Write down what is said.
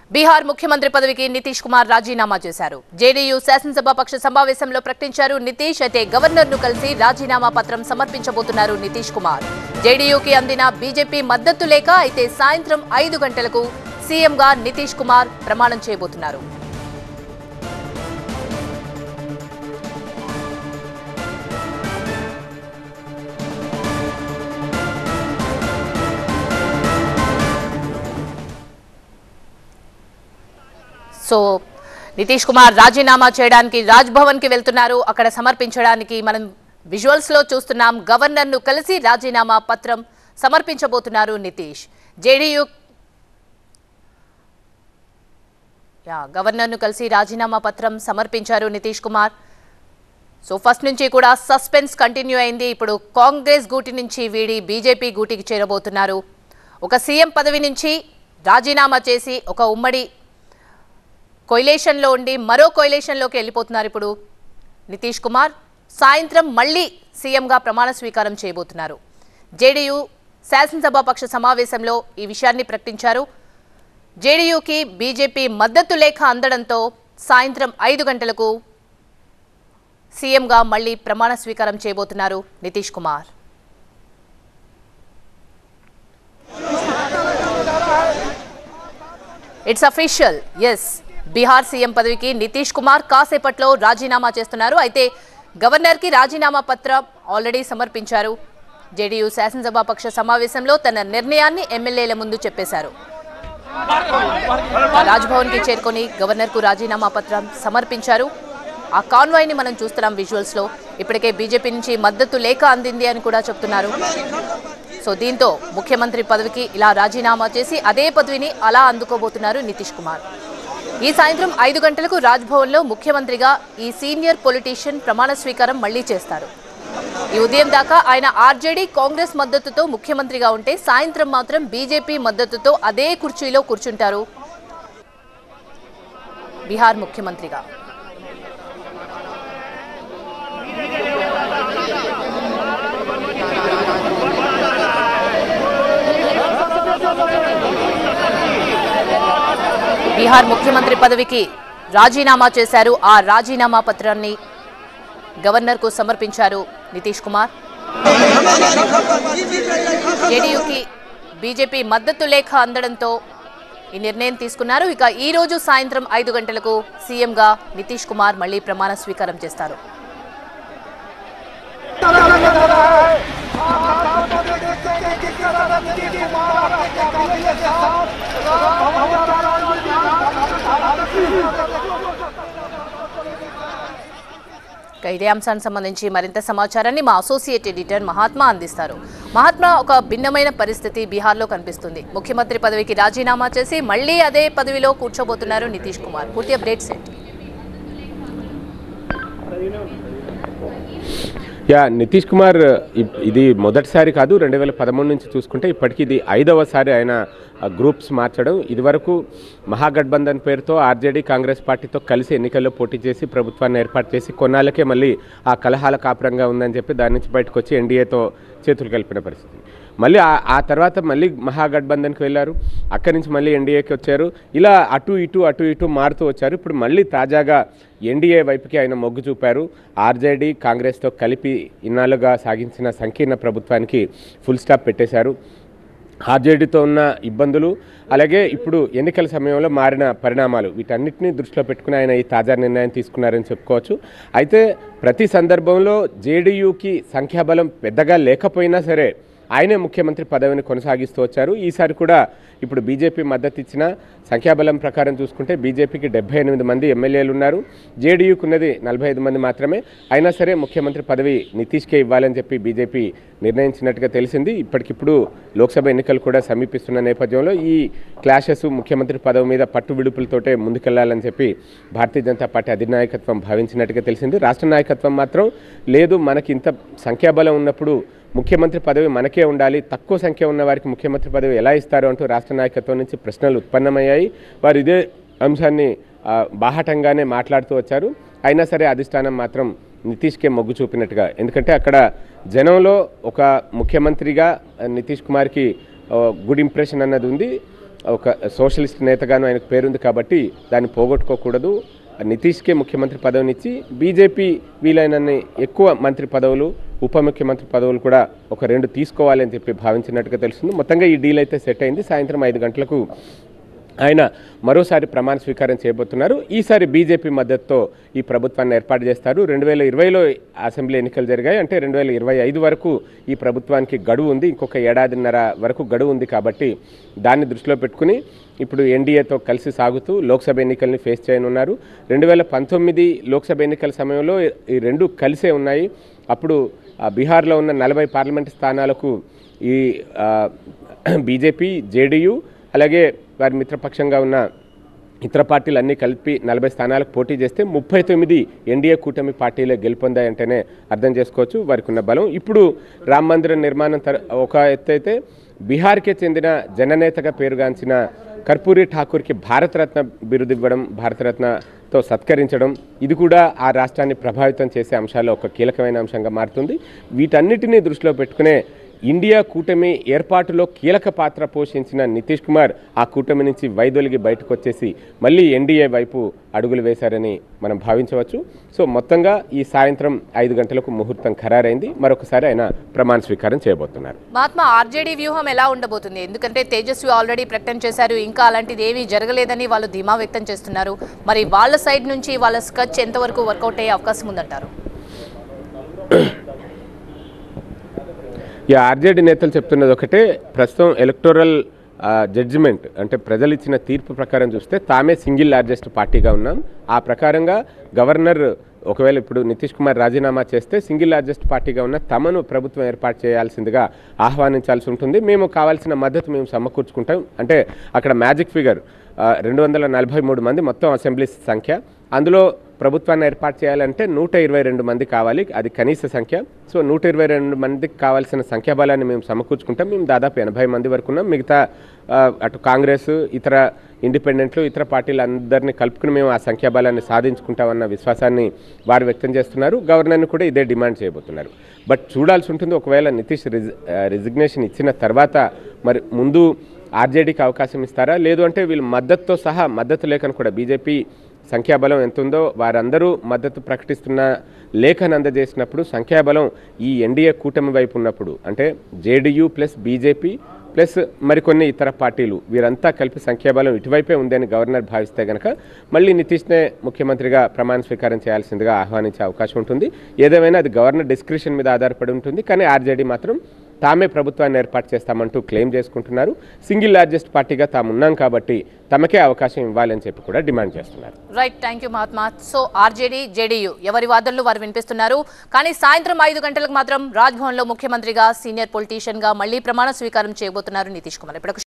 బీహార్ ముఖ్యమంత్రి పదవికి నితీష్ కుమార్ రాజీనామా చేశారు. జేడీయూ శాసనసభాపక్ష సమావేశంలో ప్రకటించారు నితీష్. అయితే గవర్నర్ను కలిసి రాజీనామా పత్రం సమర్పించబోతున్నారు నితీష్ కుమార్. జేడీయూకి అందిన బీజేపీ మద్దతు లేక అయితే సాయంత్రం 5 గంటలకు సీఎంగా నితీష్ కుమార్ ప్రమాణం చేయబోతున్నారు. సో నితీష్ కుమార్ రాజీనామా చేయడానికి రాజ్భవన్ కి వెళ్తున్నారు. అక్కడ సమర్పించడానికి మనం విజువల్స్ లో చూస్తున్నాం. గవర్నర్ ను కలిసి రాజీనామా పత్రం సమర్పించబోతున్నారు నితీష్. జేడీయూ గవర్నర్ ను కలిసి రాజీనామా పత్రం సమర్పించారు నితీష్ కుమార్. సో ఫస్ట్ నుంచి కూడా సస్పెన్స్ కంటిన్యూ అయింది. ఇప్పుడు కాంగ్రెస్ గూటి నుంచి వీడి బీజేపీ గూటికి చేరబోతున్నారు. ఒక సీఎం పదవి నుంచి రాజీనామా చేసి ఒక ఉమ్మడి కొయిలేషన్లో ఉండి మరో కొయిలేషన్లోకి వెళ్ళిపోతున్నారు ఇప్పుడు నితీష్ కుమార్. సాయంత్రం మళ్ళీ సీఎంగా ప్రమాణ స్వీకారం చేయబోతున్నారు. జేడీయూ శాసనసభాపక్ష సమావేశంలో ఈ విషయాన్ని ప్రకటించారు. జేడీయూకి బీజేపీ మద్దతు లేఖ అందడంతో సాయంత్రం 5 గంటలకు సీఎంగా మళ్ళీ ప్రమాణ స్వీకారం చేయబోతున్నారు Nitish Kumar. It's official. Yes, Bihar CM పదవికి నితీష్ కుమార్ కాసేపట్లో రాజీనామా చేస్తున్నారు. అయితే గవర్నర్కి రాజీనామా పత్రం ఆల్రెడీ సమర్పించారు. జేడీయూ శాసనసభాపక్ష సమావేశంలో తన నిర్ణయాన్ని ఎమ్మెల్యేల ముందు చెప్పేశారు. రాజ్భవన్ కి చేరుకొని గవర్నర్కు రాజీనామా పత్రం సమర్పించారు. ఆ కాన్వాయ్ని మనం చూస్తున్నాం విజువల్స్ లో. ఇప్పటికే బీజేపీ నుంచి మద్దతు లేఖ అందింది అని కూడా చెప్తున్నారు. సో దీంతో ముఖ్యమంత్రి పదవికి ఇలా రాజీనామా చేసి అదే పదవిని అలా అందుకోబోతున్నారు నితీష్ కుమార్. ఈ సాయంత్రం 5 గంటలకు రాజ్భవన్లో ముఖ్యమంత్రిగా ఈ సీనియర్ పొలిటీషియన్ ప్రమాణ స్వీకారం మళ్లీ చేస్తారు. ఈ ఉదయం దాకా ఆయన ఆర్జేడీ కాంగ్రెస్ మద్దతుతో ముఖ్యమంత్రిగా ఉంటే సాయంత్రం మాత్రం బీజేపీ మద్దతుతో అదే కుర్చీలో కూర్చుంటారు బీహార్ ముఖ్యమంత్రిగా. బీహార్ ముఖ్యమంత్రి పదవికి రాజీనామా చేశారు. ఆ రాజీనామా పత్రాన్ని గవర్నర్కు సమర్పించారు నితీష్ కుమార్. జేడీయూకి బీజేపీ మద్దతు లేఖ అందడంతో ఈ నిర్ణయం తీసుకున్నారు. ఇక ఈ రోజు సాయంత్రం 5 గంటలకు సీఎంగా నితీష్ కుమార్ మళ్లీ ప్రమాణ స్వీకారం చేస్తారు. ఇదే అంశానికి సంబంధించి మరింత సమాచారాన్ని మా అసోసియేట్ ఎడిటర్ మహాత్మా అందిస్తారు. మహాత్మా, ఒక భిన్నమైన పరిస్థితి బీహార్లో కనిపిస్తుంది. ముఖ్యమంత్రి పదవికి రాజీనామా చేసి మళ్లీ అదే పదవిలో కూర్చోబోతున్నారు నితీష్ కుమార్. పూర్తి అప్డేట్స్ ఏంటి? నితీష్ కుమార్ ఇది మొదటిసారి కాదు. 2013 నుంచి చూసుకుంటే ఇప్పటికీ ఇది 5వసారి ఆయన గ్రూప్స్ మార్చడం. ఇదివరకు మహాగఠబంధన్ పేరుతో ఆర్జేడీ కాంగ్రెస్ పార్టీతో కలిసి ఎన్నికల్లో పోటీ చేసి ప్రభుత్వాన్ని ఏర్పాటు చేసి కొన్నాళ్ళకే మళ్ళీ ఆ కలహాల కాపురంగా ఉందని చెప్పి దాని నుంచి బయటకు వచ్చి ఎన్డీఏతో చేతులు కలిపిన పరిస్థితి. మళ్ళీ ఆ తర్వాత మళ్ళీ మహాగఠబంధన్కి వెళ్ళారు. అక్కడి నుంచి మళ్ళీ ఎన్డీఏకి వచ్చారు. ఇలా అటు ఇటు మారుతూ వచ్చారు. ఇప్పుడు మళ్ళీ తాజాగా ఎన్డీఏ వైపుకి ఆయన మొగ్గు చూపారు. ఆర్జేడీ కాంగ్రెస్తో కలిపి ఇన్నాళ్ళుగా సాగించిన సంకీర్ణ ప్రభుత్వానికి ఫుల్ స్టాప్ పెట్టేశారు. ఆర్జేడీతో ఉన్న ఇబ్బందులు, అలాగే ఇప్పుడు ఎన్నికల సమయంలో మారిన పరిణామాలు, వీటన్నిటిని దృష్టిలో పెట్టుకుని ఆయన ఈ తాజా నిర్ణయం తీసుకున్నారని చెప్పుకోవచ్చు. అయితే ప్రతి సందర్భంలో జేడీయూకి సంఖ్యాబలం పెద్దగా లేకపోయినా సరే ఆయనే ముఖ్యమంత్రి పదవిని కొనసాగిస్తూ వచ్చారు. ఈసారి కూడా ఇప్పుడు బీజేపీ మద్దతు ఇచ్చిన సంఖ్యాబలం ప్రకారం చూసుకుంటే బీజేపీకి 78 మంది ఎమ్మెల్యేలు ఉన్నారు. జేడీయూకు ఉన్నది 45 మంది మాత్రమే. అయినా సరే ముఖ్యమంత్రి పదవి నితీష్కే ఇవ్వాలని చెప్పి బీజేపీ నిర్ణయించినట్టుగా తెలిసింది. ఇప్పటికిప్పుడు లోక్సభ ఎన్నికలు కూడా సమీపిస్తున్న నేపథ్యంలో ఈ క్లాషెస్ ముఖ్యమంత్రి పదవి మీద పట్టు విడుపులతోటే ముందుకెళ్లాలని చెప్పి భారతీయ జనతా పార్టీ అధినాయకత్వం భావించినట్టుగా తెలిసింది. రాష్ట్ర నాయకత్వం మాత్రం లేదు, మనకి ఇంత సంఖ్యాబలం ఉన్నప్పుడు ముఖ్యమంత్రి పదవి మనకే ఉండాలి, తక్కువ సంఖ్య ఉన్న వారికి ముఖ్యమంత్రి పదవి ఎలా ఇస్తారు అంటూ రాష్ట్ర నాయకత్వం నుంచి ప్రశ్నలు ఉత్పన్నమయ్యాయి. వారు ఇదే అంశాన్ని బాహటంగానే మాట్లాడుతూ వచ్చారు. అయినా సరే అధిష్టానం మాత్రం నితీష్కే మొగ్గు చూపినట్టుగా, ఎందుకంటే అక్కడ జనంలో ఒక ముఖ్యమంత్రిగా నితీష్ కుమార్కి గుడ్ ఇంప్రెషన్ అన్నది ఉంది. ఒక సోషలిస్ట్ నేతగాను ఆయనకు పేరుంది కాబట్టి దాన్ని పోగొట్టుకోకూడదు. నితీష్కే ముఖ్యమంత్రి పదవినిచ్చి బీజేపీ వీలైనన్ని ఎక్కువ మంత్రి పదవులు, ఉప ముఖ్యమంత్రి పదవులు కూడా ఒక 2 తీసుకోవాలని చెప్పి భావించినట్టుగా తెలుస్తుంది. మొత్తంగా ఈ డీల్ అయితే సెట్ అయింది. సాయంత్రం 5 గంటలకు ఆయన మరోసారి ప్రమాణ స్వీకారం చేయబోతున్నారు. ఈసారి బీజేపీ మద్దతుతో ఈ ప్రభుత్వాన్ని ఏర్పాటు చేస్తారు. 2020లో అసెంబ్లీ ఎన్నికలు జరిగాయి. అంటే 2025 వరకు ఈ ప్రభుత్వానికి గడువు ఉంది. ఇంకొక ఏడాదిన్నర వరకు గడువు ఉంది. కాబట్టి దాన్ని దృష్టిలో పెట్టుకుని ఇప్పుడు ఎన్డీఏతో కలిసి సాగుతూ లోక్సభ ఎన్నికల్ని ఫేస్ చేయనున్నారు. 2019 లోక్సభ ఎన్నికల సమయంలో ఈ 2 కలిసే ఉన్నాయి. అప్పుడు బీహార్లో ఉన్న 40 పార్లమెంటు స్థానాలకు ఈ బీజేపీ, జేడీయూ అలాగే వారి మిత్రపక్షంగా ఉన్న ఇతర పార్టీలు అన్నీ కలిపి 40 స్థానాలకు పోటీ చేస్తే 39 ఎన్డీఏ కూటమి పార్టీలే గెలుపొందాయంటేనే అర్థం చేసుకోవచ్చు వారికి ఉన్న బలం. ఇప్పుడు రామ మందిర నిర్మాణం ఒక ఎత్తు అయితే బీహార్కే చెందిన జననేతగా పేరుగాంచిన కర్పూరి ఠాకూర్కి భారతరత్న బిరుదు ఇవ్వడం, భారతరత్నతో సత్కరించడం ఇది కూడా ఆ రాష్ట్రాన్ని ప్రభావితం చేసే అంశాల్లో ఒక కీలకమైన అంశంగా మారుతుంది. వీటన్నిటినీ దృష్టిలో పెట్టుకునే ఇండియా కూటమి ఏర్పాటులో కీలక పాత్ర పోషించిన నితీష్ కుమార్ ఆ కూటమి నుంచి వైదొలిగి బయటకు వచ్చేసి మళ్ళీ ఎన్డీఏ వైపు అడుగులు వేశారని మనం భావించవచ్చు. సో మొత్తంగా ఈ సాయంత్రం 5 గంటలకు ముహూర్తం ఖరారైంది. మరొకసారి ఆయన ప్రమాణ స్వీకారం చేయబోతున్నారు. మహాత్మా, ఆర్జేడీ వ్యూహం ఎలా ఉండబోతుంది? ఎందుకంటే తేజస్వి ఆల్రెడీ ప్రకటన చేశారు, ఇంకా అలాంటిది ఏమీ జరగలేదని వాళ్ళు ధీమా వ్యక్తం చేస్తున్నారు. మరి వాళ్ళ సైడ్ నుంచి వాళ్ళ స్కెచ్ ఎంతవరకు వర్కౌట్ అయ్యే అవకాశం ఉందంటారు? ఈ ఆర్జేడీ నేతలు చెప్తున్నది ఒకటే, ప్రస్తుతం ఎలక్టోరల్ జడ్జిమెంట్ అంటే ప్రజలు ఇచ్చిన తీర్పు ప్రకారం చూస్తే తామే సింగిల్ లార్జెస్ట్ పార్టీగా ఉన్నాం. ఆ ప్రకారంగా గవర్నర్ ఒకవేళ ఇప్పుడు నితీష్ కుమార్ రాజీనామా చేస్తే సింగిల్ లార్జెస్ట్ పార్టీగా ఉన్న తమను ప్రభుత్వం ఏర్పాటు చేయాల్సిందిగా ఆహ్వానించాల్సి ఉంటుంది. మేము కావాల్సిన మద్దతు మేము సమకూర్చుకుంటాం. అంటే అక్కడ మ్యాజిక్ ఫిగర్ 243 మంది మొత్తం అసెంబ్లీ సంఖ్య. అందులో ప్రభుత్వాన్ని ఏర్పాటు చేయాలంటే 122 మంది కావాలి, అది కనీస సంఖ్య. సో 122 మందికి కావాల్సిన సంఖ్యాబలాన్ని మేము సమకూర్చుకుంటాం. మేము దాదాపు 80 మంది వరకు ఉన్నాం. మిగతా అటు కాంగ్రెస్, ఇతర ఇండిపెండెంట్లు, ఇతర పార్టీలు అందరినీ కలుపుకుని మేము ఆ సంఖ్యాబలాన్ని సాధించుకుంటామన్న విశ్వాసాన్ని వారు వ్యక్తం చేస్తున్నారు. గవర్నర్ని కూడా ఇదే డిమాండ్ చేయబోతున్నారు. బట్ చూడాల్సి ఉంటుంది, ఒకవేళ నితీష్ రిజిగ్నేషన్ ఇచ్చిన తర్వాత మరి ముందు ఆర్జేడీకి అవకాశం ఇస్తారా, లేదు అంటే వీళ్ళు మద్దతుతో సహా, మద్దతు లేఖను కూడా బీజేపీ సంఖ్యాబలం ఎంత ఉందో వారందరూ మద్దతు ప్రకటిస్తున్న లేఖను అందజేసినప్పుడు సంఖ్యాబలం ఈ ఎన్డీఏ కూటమి వైపు ఉన్నప్పుడు, అంటే జేడీయూ ప్లస్ బీజేపీ ప్లస్ మరికొన్ని ఇతర పార్టీలు వీరంతా కలిపి సంఖ్యాబలం ఇటువైపే ఉందని గవర్నర్ భావిస్తే కనుక మళ్ళీ నితీష్నే ముఖ్యమంత్రిగా ప్రమాణ స్వీకారం చేయాల్సిందిగా ఆహ్వానించే అవకాశం ఉంటుంది. ఏదేమైనా అది గవర్నర్ డిస్క్రిప్షన్ మీద ఆధారపడి ఉంటుంది. కానీ ఆర్జేడీ మాత్రం తామే ప్రభుత్వాన్ని ఏర్పాటు చేస్తామంటూ క్లెయిమ్ చేసుకుంటున్నారు. సింగిల్ లార్జెస్ట్ పార్టీగా తాము ఉన్నాం కాబట్టి తమకే అవకాశం ఇవ్వాలని చెప్పి కూడా డిమాండ్ చేస్తున్నారు. Right, thank you Mahatma. So RJD, JDU ఎవరి వాదనలు వారు వినిపిస్తున్నారు. కానీ సాయంత్రం 5 గంటలకు మాత్రం రాజ్భవన్లో ముఖ్యమంత్రిగా, సీనియర్ పొలిటీషియన్గా మళ్ళీ ప్రమాణ స్వీకారం చేయబోతున్నారు నితీష్ కుమార్. ఇప్పుడు